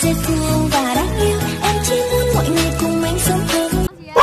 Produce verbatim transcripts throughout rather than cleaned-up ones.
dễ thương và đáng yêu. Em chỉ muốn mọi người cùng anh sống thơm.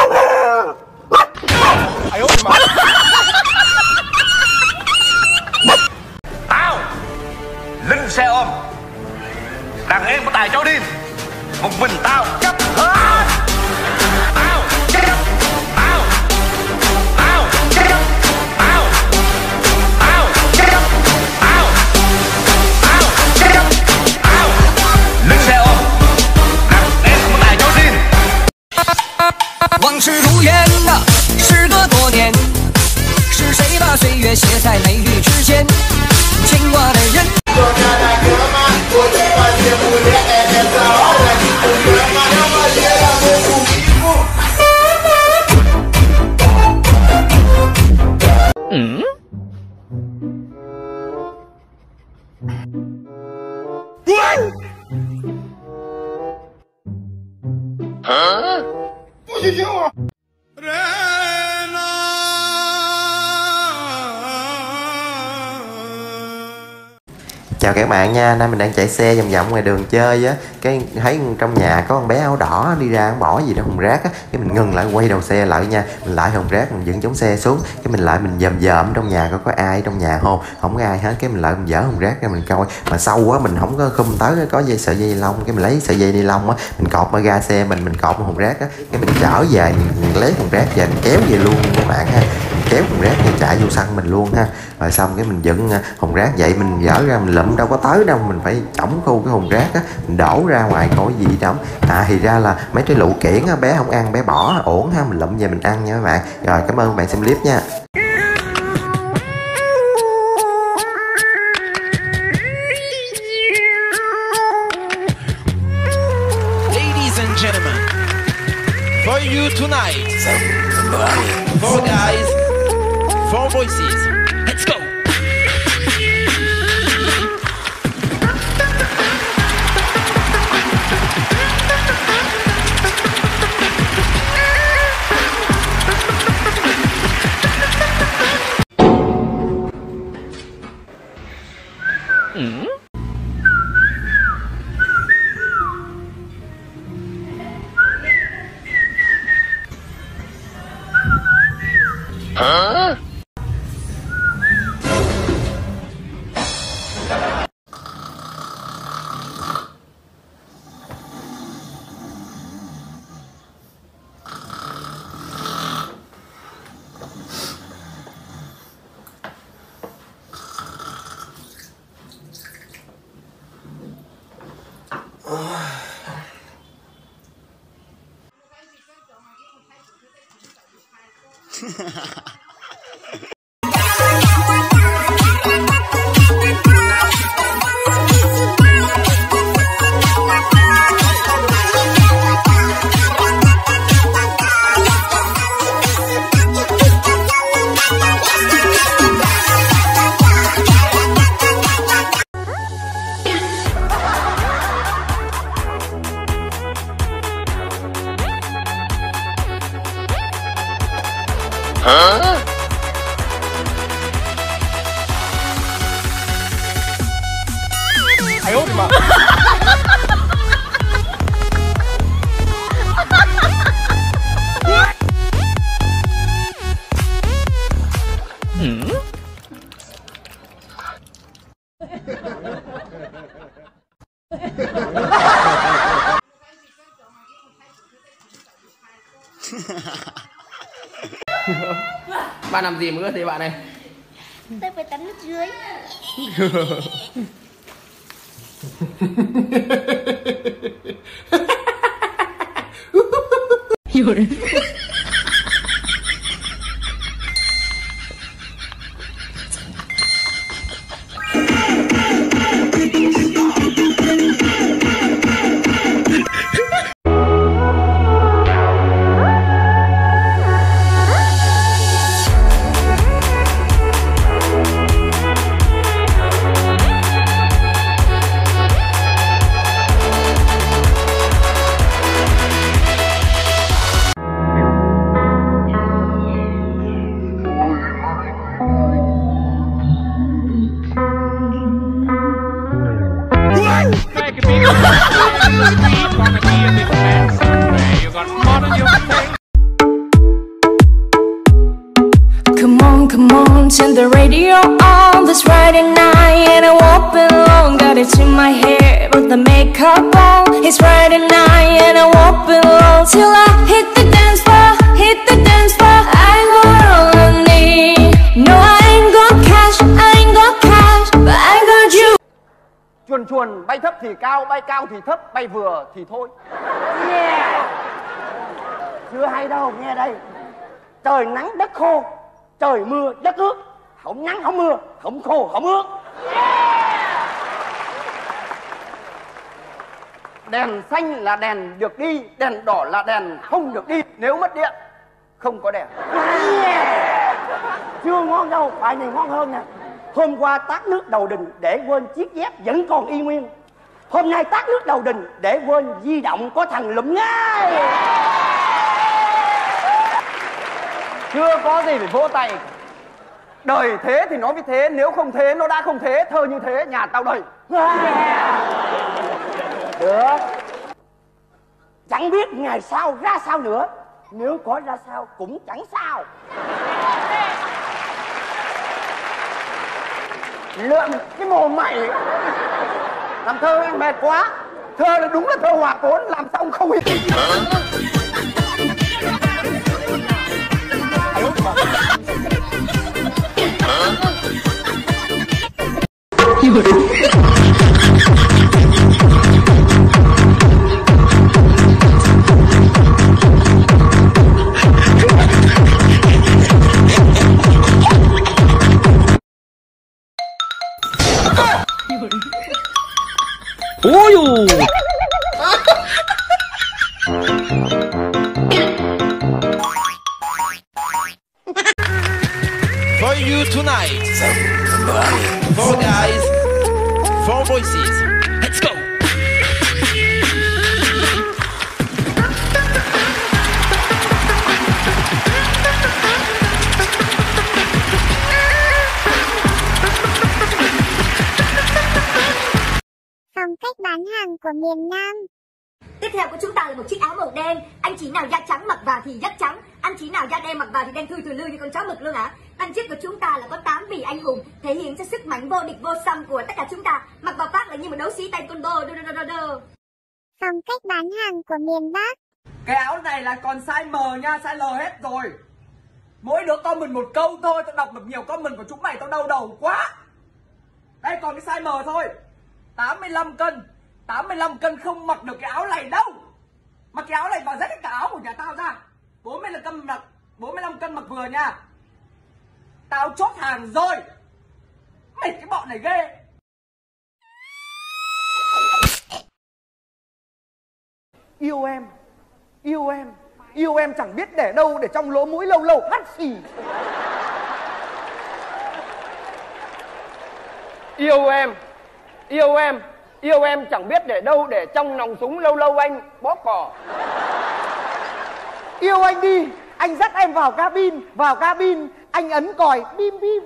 Tao Linh xe ôm, đàn em của Tài Châu Điên, một mình tao chấp hết. Tao chấp, tao, tao chấp, tao, tao chấp, tao, tao chấp, tao Linh xe ôm, đàn em của Tài Châu Điên. 往事如烟呐，时隔多年，是谁把岁月写在眉宇之间？牵挂的人。嗯。啊！不行啊！ Chào các bạn nha, nay mình đang chạy xe vòng vòng ngoài đường chơi á, cái thấy trong nhà có con bé áo đỏ đi ra bỏ gì đó thùng rác á, cái mình ngừng lại quay đầu xe lại nha, mình lại thùng rác mình dựng chống xe xuống, cái mình lại mình dòm dòm trong nhà có có ai trong nhà không, không có ai hết, cái mình lại mình dỡ thùng rác ra mình coi, mà sâu quá mình không có khum tới có dây sợi dây ni lông, cái mình lấy sợi dây ni lông á, mình cột vào ga xe mình, mình cột vào thùng rác á, cái mình chở về mình, mình lấy thùng rác về mình kéo về luôn các bạn ha, mình kéo thùng rác về chạy vô sân mình luôn ha, rồi xong cái mình dựng thùng rác vậy mình dỡ ra mình lụm đâu có tới đâu, mình phải chổng khu cái thùng rác á, mình đổ ra ngoài coi gì đóng. À thì ra là mấy cái lụ kiển á, bé không ăn bé bỏ ổn ha, mình lụm về mình ăn nha các bạn. Rồi cảm ơn các bạn xem clip nha. Ladies and gentlemen, for you tonight, four guys, four voices. Let's go. Mm? Huh? Huh? 哎呦我的妈！嗯？ Bạn làm gì mà ướt thế bạn này? Tôi phải tắm nước dưới. Back Come on, come on, turn the radio on this Friday night, and I won't be long. Got it in my hair, put the makeup on. It's Friday night, and I won't be long till I hit the dance floor, hit the dance floor. I got all I need. No, I ain't got cash, I ain't got cash, but I got you. Chuồn chuồn, bay thấp thì cao, bay cao thì thấp, bay vừa thì thôi. Yeah. Chưa hay đâu, nghe đây. Trời nắng đất khô, trời mưa đất ướt. Không nắng không mưa, không khô không ướt. Yeah. Đèn xanh là đèn được đi, đèn đỏ là đèn không được đi. Nếu mất điện, không có đèn. Yeah. Chưa ngon đâu, bài này ngon hơn nè. Hôm qua tát nước đầu đình để quên chiếc dép vẫn còn y nguyên. Hôm nay tát nước đầu đình để quên di động có thằng lụm ngay. Chưa có gì phải vỗ tay. Đời thế thì nói với thế, nếu không thế nó đã không thế. Thơ như thế nhà tao đầy. Được. Chẳng biết ngày sau ra sao nữa. Nếu có ra sao cũng chẳng sao. Lượm cái mồm mày. Làm thơ em mệt quá. Thơ là đúng là thơ hòa vốn. Làm sao ông không hiểu. 오 요. For you tonight. Four guys, four voices. Let's go. Phong cách bán hàng của miền Nam. Tiếp theo của chúng ta là một chiếc áo màu đen. Anh chị nào da trắng mặc vào thì rất trắng, anh chị nào da đen mặc vào thì đen thui thùi lư như con chó mực luôn ạ. Đằng trước của chúng ta là có tám vị anh hùng thể hiện cho sức mạnh vô địch vô song của tất cả chúng ta. Mặc vào phát là như một đấu sĩ taekwondo. Đô đô đô đô. Phong cách bán hàng của miền Bắc. Cái áo này là còn size M nha, size L hết rồi. Mỗi đứa comment một câu thôi, tao đọc được nhiều comment của chúng mày tao đau đầu quá. Đây còn cái size M thôi. tám mươi lăm cân. tám mươi lăm cân không mặc được cái áo này đâu. Mặc cái áo này vào rách cả áo của nhà tao ra. bốn mươi lăm cân mặc, bốn mươi lăm cân mặc vừa nha. Tao chốt hàng rồi. Mày cái bọn này ghê. Yêu em, yêu em, yêu em chẳng biết để đâu, để trong lỗ mũi lâu lâu hắt xì. Yêu em, yêu em, yêu em chẳng biết để đâu, để trong nòng súng lâu lâu anh bóp cò. Yêu anh đi, anh dắt em vào cabin, vào cabin, anh ấn còi bim bim.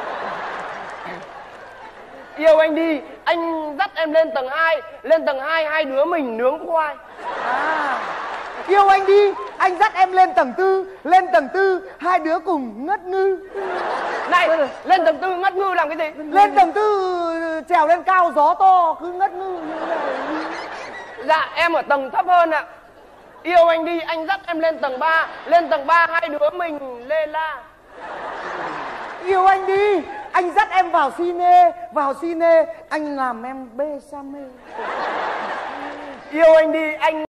Yêu anh đi, anh dắt em lên tầng hai, lên tầng hai hai đứa mình nướng khoai. À, yêu anh đi, anh dắt em lên tầng tư, lên tầng tư, hai đứa cùng ngất ngư. Này, lên tầng tư ngất ngư làm cái gì? Lên tầng tư trèo lên cao gió to cứ ngất ngư. Dạ em ở tầng thấp hơn ạ. Yêu anh đi, anh dắt em lên tầng ba, lên tầng ba hai đứa mình lê la. Yêu anh đi, anh dắt em vào cine, vào cine, anh làm em bê sa mê. Yêu anh đi, anh